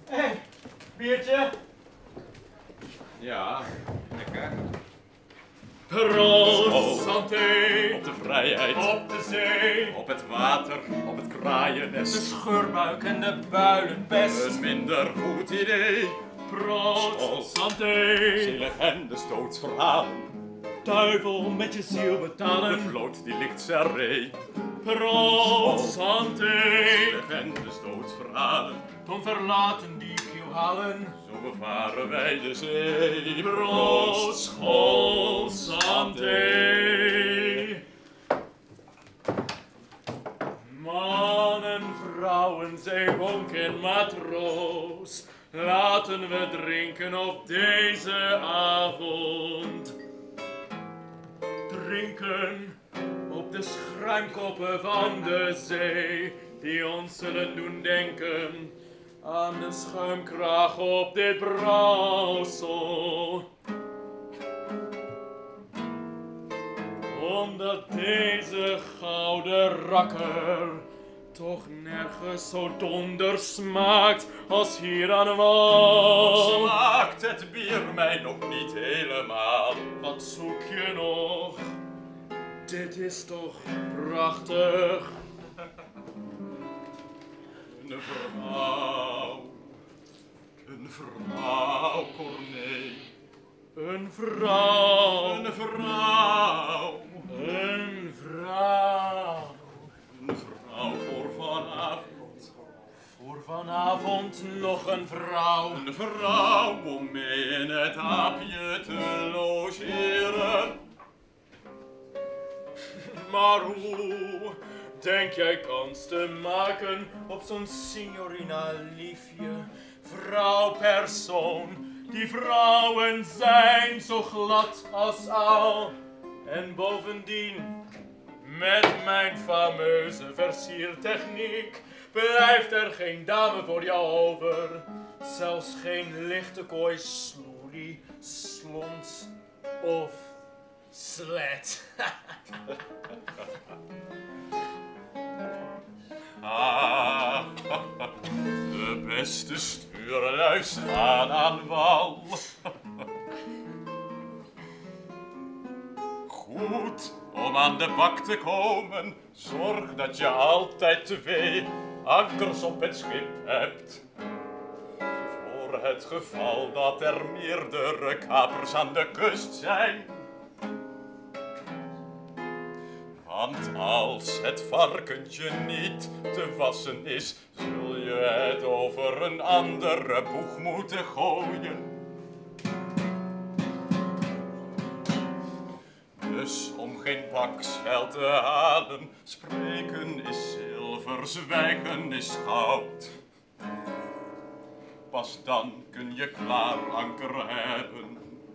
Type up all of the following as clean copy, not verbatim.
Hé, biertje? Ja, lekker. Proost, santé. Op de vrijheid, Op de zee. op het water, op het De kraaiennest. scheurbuik en de builenpest. Een minder goed idee. Proost, santé. Legendes, doodsverhalen. Duivel met je ziel De betalen. vloot die ligt zerree. Proost, santé. Legendes, doodsverhalen. Tom verlaten die kiel halen. Zo bevaren wij de zee. Proost, school, santé. Mannen, vrouwen, zeehonk en matroos. Laten we drinken op deze avond. Drinken op de schuimkoppen van de zee, die ons zullen doen denken aan de schuimkraag op dit brouwsel. Omdat deze gouden rakker toch nergens zo donder smaakt als hier aan wal. Smaakt het bier mij nog niet helemaal? Wat zoek je nog? Dit is toch prachtig. Een vrouw, Corné. Een vrouw. Een vrouw. Een vrouw. Een vrouw voor vanavond. Voor vanavond nog een vrouw. Een vrouw om mee in het aapje te logeren. Maar hoe denk jij kans te maken op zo'n signorina liefje? Vrouw persoon, die vrouwen zijn zo glad als aal. En bovendien, met mijn fameuze versiertechniek blijft er geen dame voor jou over. Zelfs geen lichte kooi, sloelie, slons of slet. Ah, de beste stuurlui staan aan wal. Goed om aan de bak te komen, zorg dat je altijd 2 ankers op het schip hebt. Voor het geval dat er meerdere kapers aan de kust zijn. Want als het varkentje niet te wassen is, zul je het over een andere boeg moeten gooien. Dus om geen bakzeil te halen, spreken is zilver, zwijgen is goud. Pas dan kun je klaar anker hebben.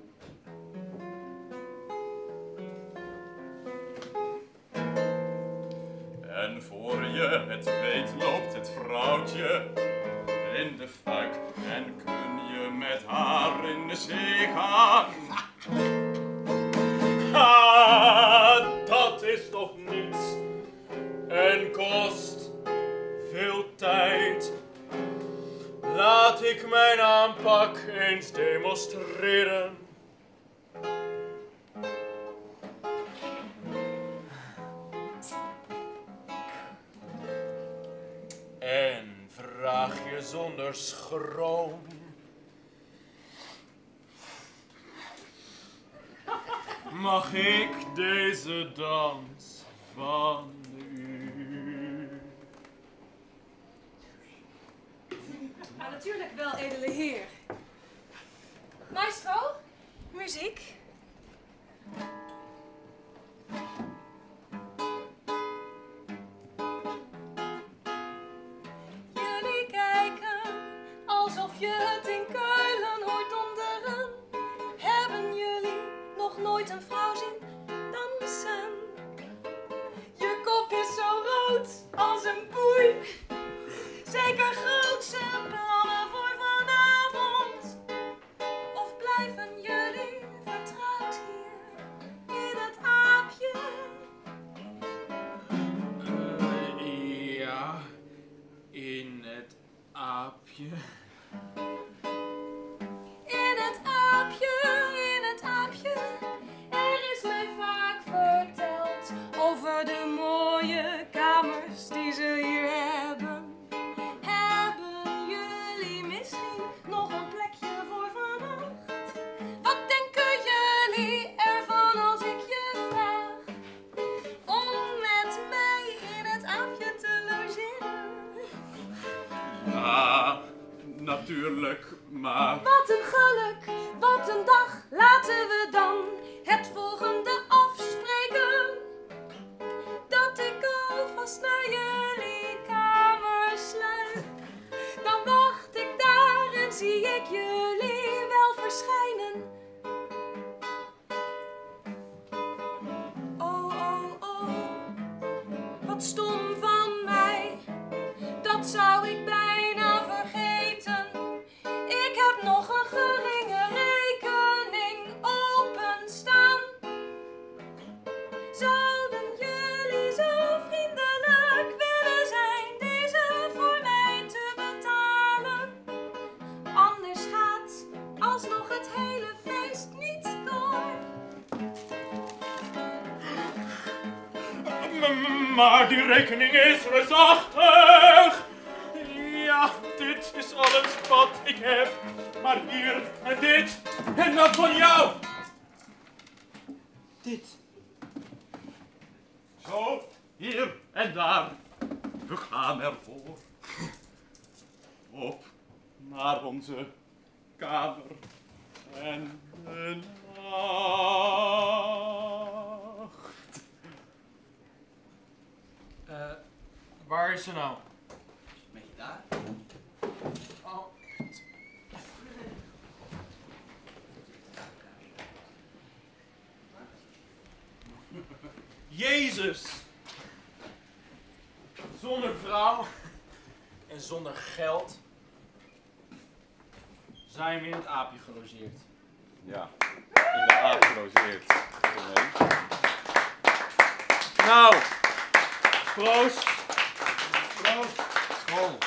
En voor je het weet loopt het vrouwtje in de fuik en kun je met haar in de zee gaan. Ah, dat is toch niets en kost veel tijd. Laat ik mijn aanpak eens demonstreren. En vraag je zonder schroom. Mag ik deze dans van u? Maar natuurlijk wel, edele heer. Maestro, muziek. Jullie kijken alsof je het in Kuilen hoort donderen. Hebben jullie nog nooit een vrouw zien dansen? Je kop is zo rood als een poei. Zeker grootse plannen voor vanavond. Of blijven jullie vertrouwd hier in het aapje? Ja, in het aapje. kamers die ze hier hebben. Hebben jullie misschien nog een plekje voor vannacht? Wat denken jullie ervan als ik je vraag om met mij in het aapje te logeren? Ja, natuurlijk, maar... Wat een geluk, wat een dag, laten we dan het volgende afspreken. Dat ik alvast naar jullie kamer sluip. Dan wacht ik daar en zie ik jullie wel verschijnen. Oh, oh, oh, wat stom van mij. Dat zou ik bijna vergeten. Ik heb nog een geringe rekening openstaan. Zouden jullie zo vriendelijk willen zijn deze voor mij te betalen? Anders gaat alsnog het hele feest niet door. Maar die rekening is reusachtig. Ja, dit is alles wat ik heb. Maar hier en dit en dat van jou. Dit. Zo, hier en daar. We gaan ervoor. Op naar onze kamer. En de nacht. Waar is ze nou? Met je daar? Oh. Jezus! Zonder vrouw en zonder geld zijn we in het aapje gelogeerd. Ja, in de aap gelogeerd. Nou, proost. Proost. School.